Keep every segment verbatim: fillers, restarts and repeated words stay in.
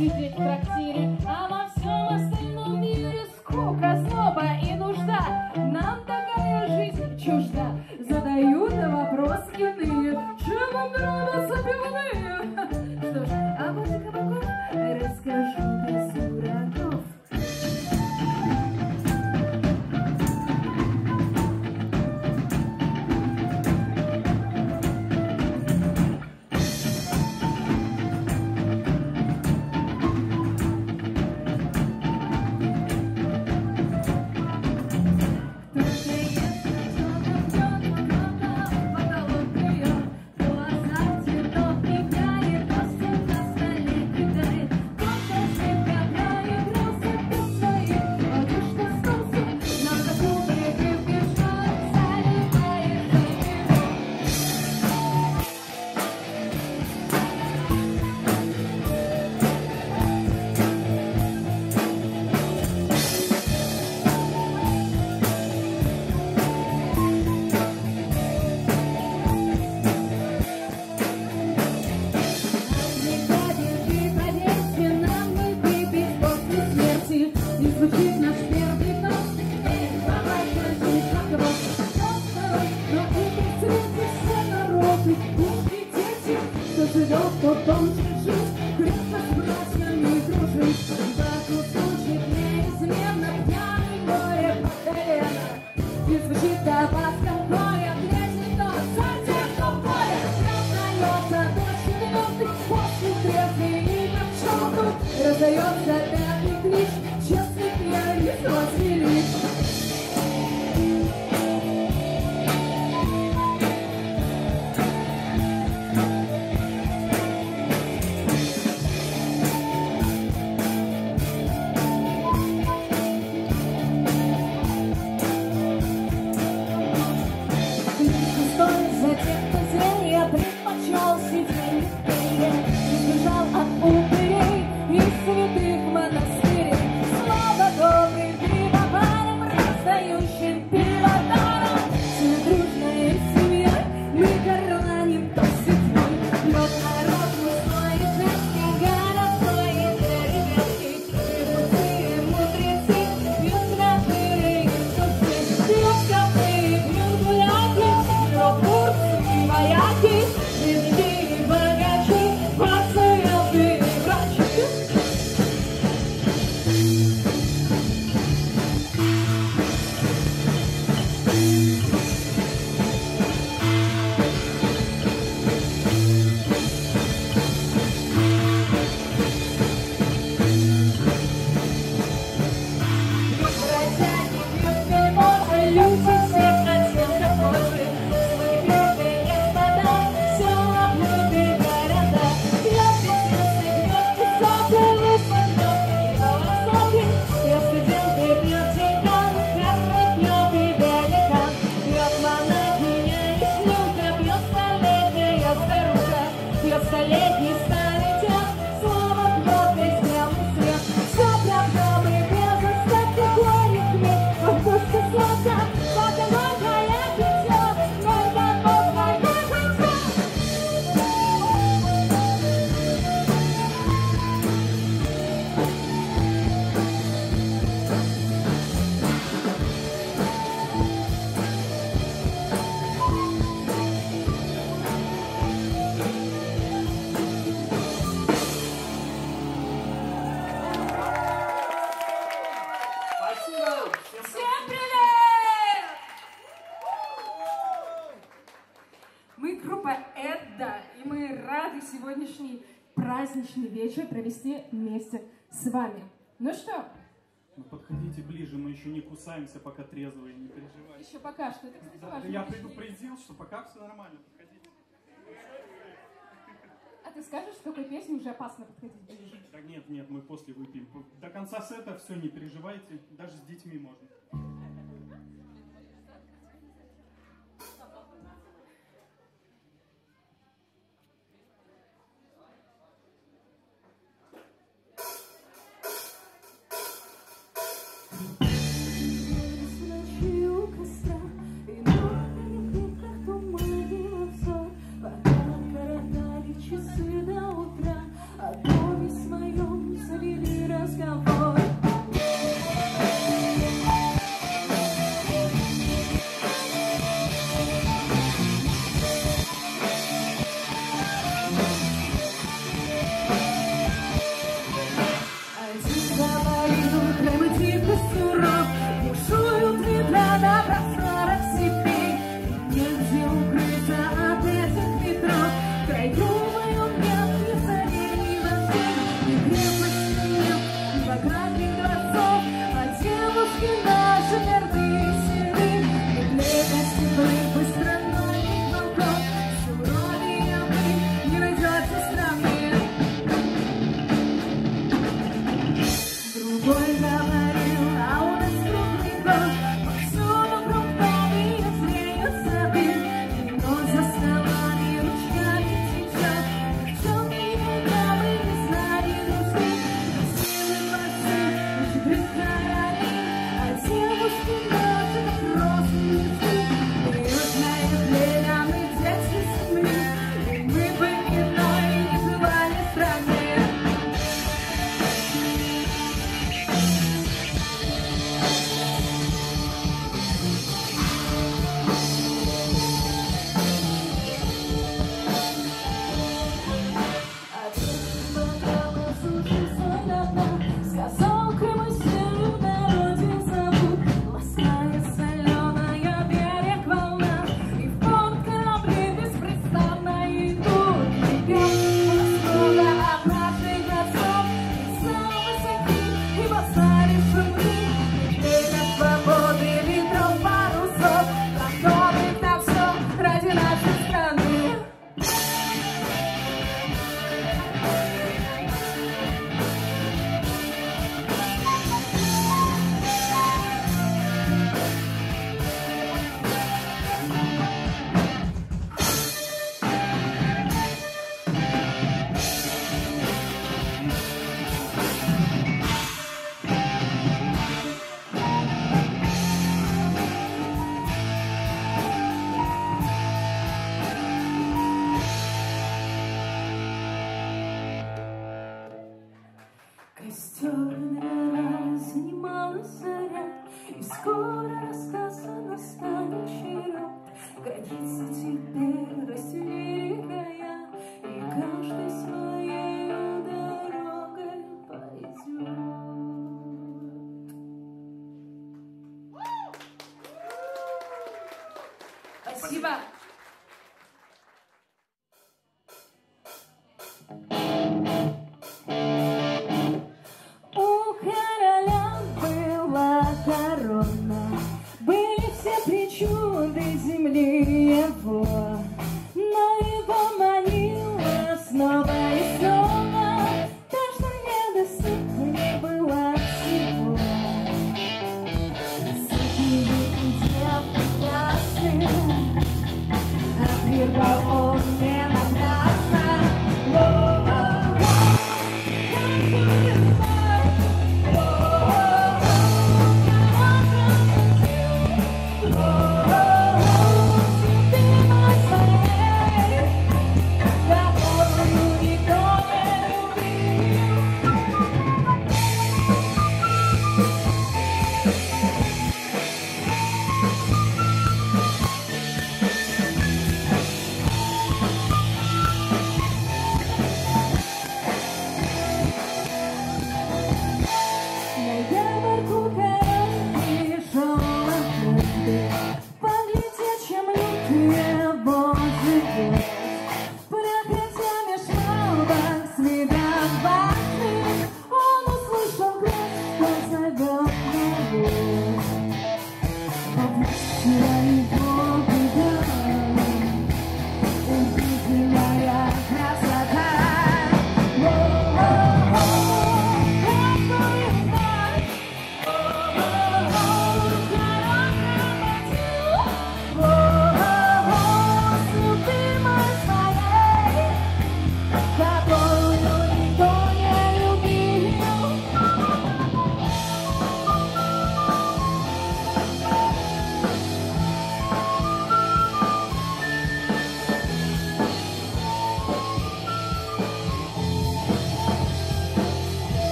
сидеть в трактире, а во всем остальном мире скука, злоба и нужда. Нам такая жизнь чужда. Задают вопросы иные, чем вам нравятся пивные? Что ж, а вот кабаков расскажу без дураков. Раздается пятый клич, честный пьяниц возвелич. Сегодняшний праздничный вечер провести вместе с вами. Ну что? Ну, подходите ближе, мы еще не кусаемся, пока трезвые, не переживайте. Еще пока что. Это, кстати, да, важно. Я предупредил, что пока все нормально, подходите. А ты скажешь, с какой песней уже опасно подходить ближе? Да нет, нет, мы после выпьем. До конца сета все, не переживайте, даже с детьми можно. Часы до утра, о доме с моем Границы теперь разделикая, и каждый своей дорогой пойдет. Спасибо. У короля была корона, были все причуды земли его, но его манила снова и снова то, что недоступно было всего. Сухие девы красные отвергал он не напрасно.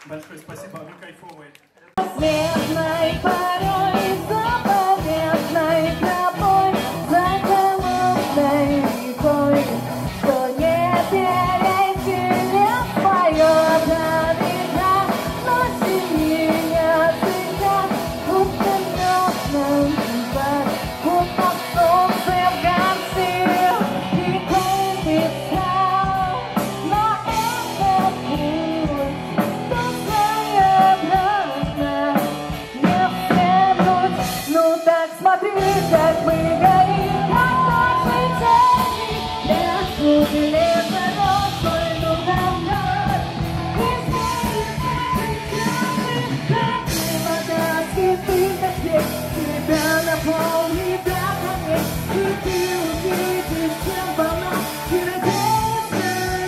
Большое спасибо, вы кайфовые. Светлой порой, заповедной тропой, за холодной рекой, что не перейти, не поет ветра, но синие цвета, будто мёртвым небом, будто солнце в горце, рекой писал, но это путь, то своеобразно, не встрянуть. Ну так смотри, как мы горим, как наши тени, пляшут и лето росой, ну давно. И знаешь, как и вода, цветы дождей, тебя наполнит до конец, и ты увидишь, чем полна чудесная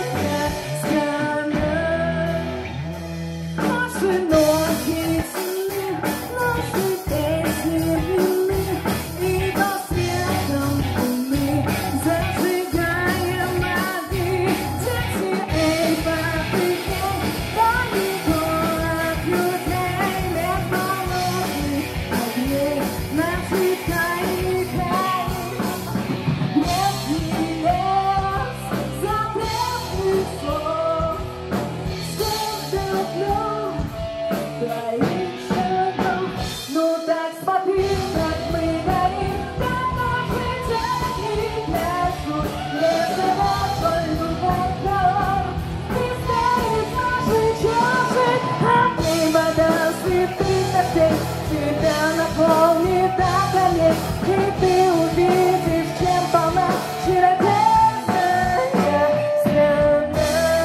страна. Наши ноги сильны, наши песни длинны, и по светом луны зажигаем огни. Дети, эй, попрыгай, далеко от людей, между лунных огней наши тайны край. Нежный лес, запретных слов, что давно твоих шагов. Ну так смотри, как мы горим, как наши тени пляшут, лето росой, ну давно. Ты стоишь нашей чашей, от ней вода, цветы дождей, тебя наполнит до конец, и ты увидишь, чем полна чудесная страна.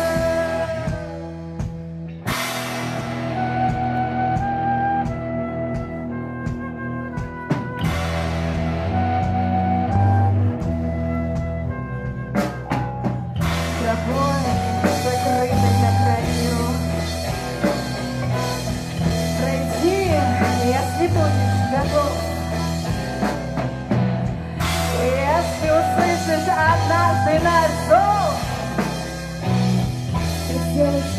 Тропой, закрытой на краю, пройти, если будешь готов. Если услышишь однажды наш зов, ты сделаешь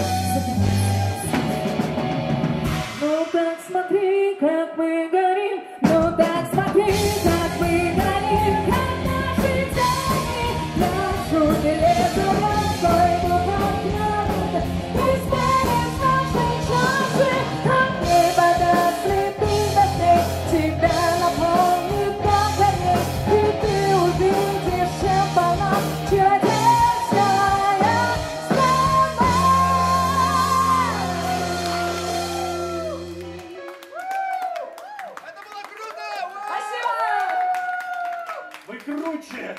ну так смотри, как мы горим, ну так смотри, как мы горим, как наши тени пляшут, и лето росой, ну давно. Ты стоишь нашей чаши, от ней вода, цветы дождей, тебя наполнит до конец, и ты увидишь, чем полна чудесная страна. Это было круто! Спасибо! Вы круче!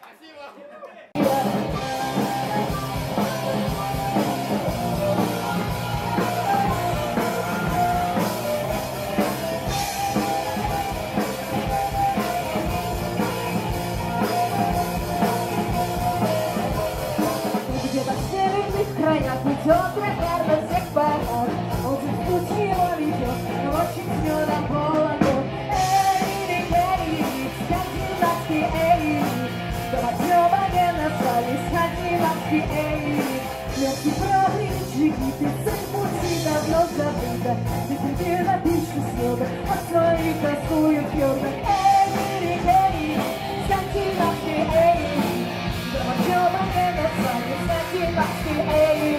Где-то в северных краях идет трактор во всех парах. Он в путь его ведет, но очень медом полон. Эй, эй, скандинавский, эй, домотрёбане назвали скандинавский, эй. Легкий пробничек, и песен пути давно забыто. Действительно пишет слога, постой, тосуют фьордах. Эй, эй, скандинавский, эй, домотрёбане назвали скандинавский, эй.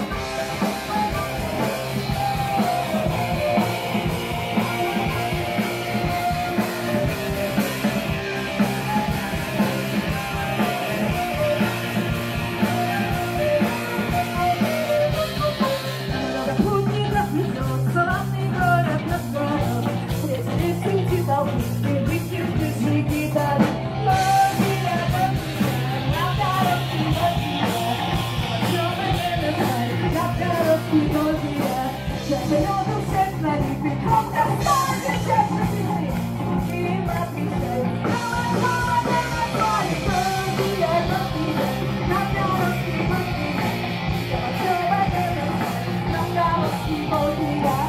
Много путников везет, славный город на склонах. Встретили среди толпы, и выкинули с гитары. Лодия, лодия, короткий лодия. Чёрная лодия, короткий лодия. Чаще лёд у всех налитый, круто стали чаще пили. Им отвечают, давай, давай, давай, лодия, лодия, короткий лодия. Короткий лодия.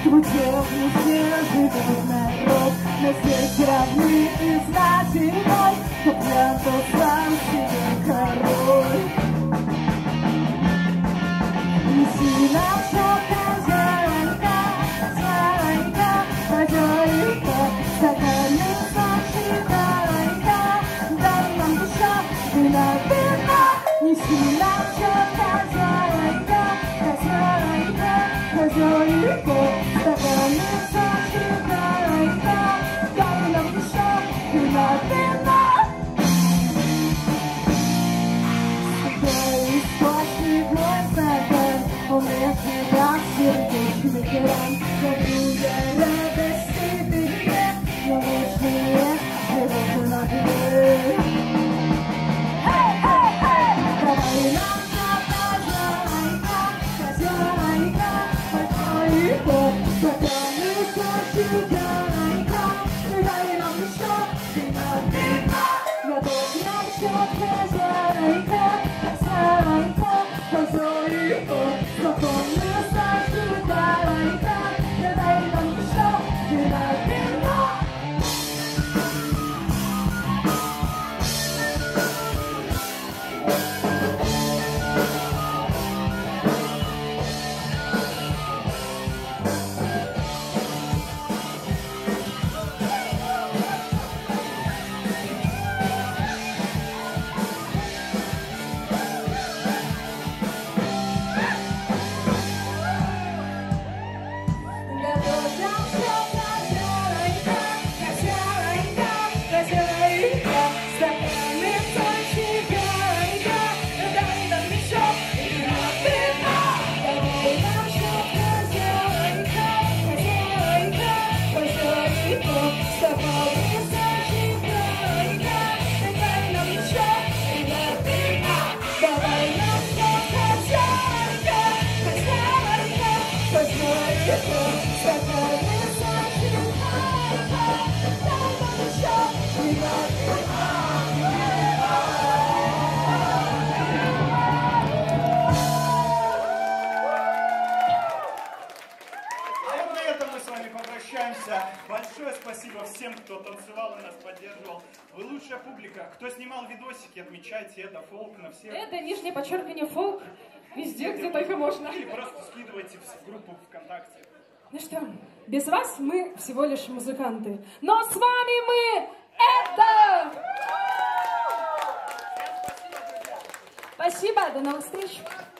Учебный снежный народ, но здесь равны и знать иной, как я, то сам себе король. Неси нам все, хозяйка, хозяйка, хозяйка, стаканы зажигайка, дай нам душа, вина, вина. Неси нам все, хозяйка, хозяйка, хозяйка, стаканы зажигайка, дай нам душа, вина, вина. Он тебя сердечный гран, какую радость ты мне, но вечные живут на дне. Эй, эй, эй! Давай нам хозяйка, хозяйка, хозяйка, стаканы зажигайка, дай нам еще вина, вина. Готов нам все, хозяйка, хозяйка, хозяйка. Спокойно зажигайка, дай нам еще вина, вина. Большое спасибо всем, кто танцевал и нас поддерживал. Вы лучшая публика. Кто снимал видосики, отмечайте это, фолк на всех. Это нижнее подчеркивание фолк. Везде, где только можно. Или просто скидывайте в группу ВКонтакте. Ну что, без вас мы всего лишь музыканты. Но с вами мы это... Спасибо, до новых встреч.